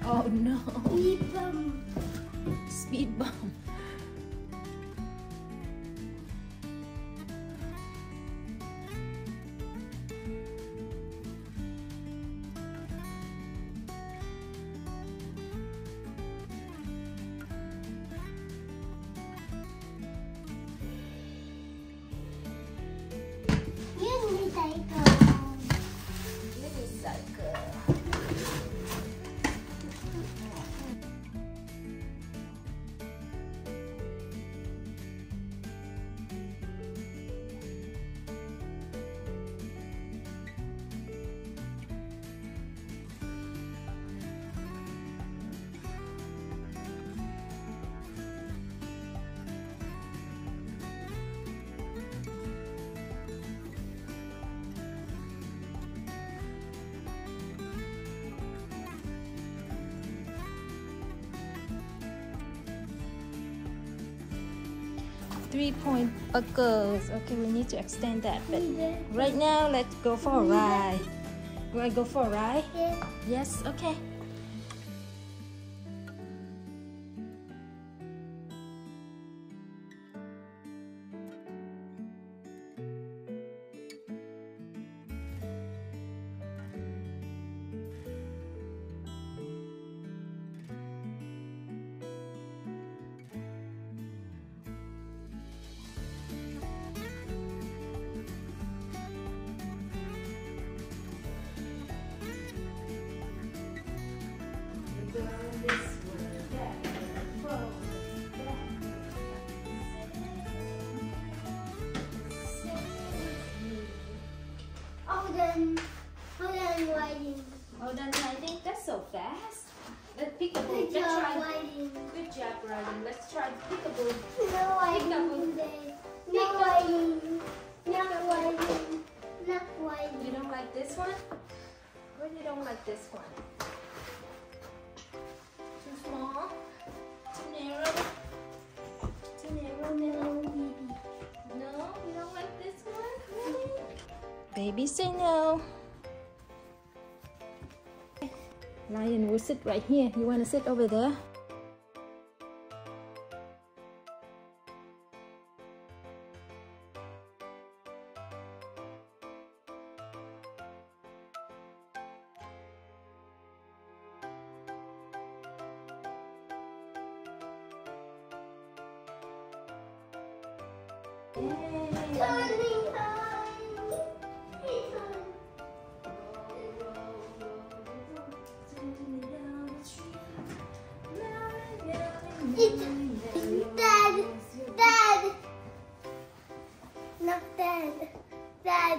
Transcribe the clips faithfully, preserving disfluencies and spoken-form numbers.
Oh no. Speed bump. Speed bump. Three-point buckles. Okay, we need to extend that. But right now, let's go for a ride. You want to go for a ride? Yeah. Yes. Okay. Hold on. Hold on, riding. Hold on, riding. That's so fast. Let's pick a book. Good Let's job, try. riding. Good job, riding. Let's try to pick a book. No riding today. No riding. Not riding. Not riding. You don't like this one? Or you don't like this one? Too small? Too narrow? Too narrow? No, baby. No? You don't like this one? Really? Baby, say no. Lion will sit right here. You want to sit over there? Yay. Turning time. It's Dad. Dad. Not Dad. Dad.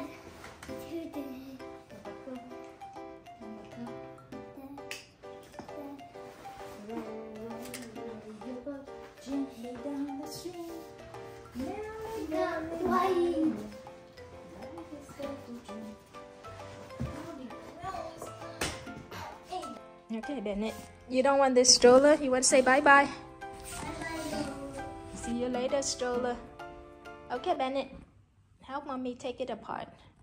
Gently down the stream. Why? Okay, Bennett. You don't want this stroller? You want to say bye-bye? See you later, stroller. Okay, Bennett. Help mommy take it apart.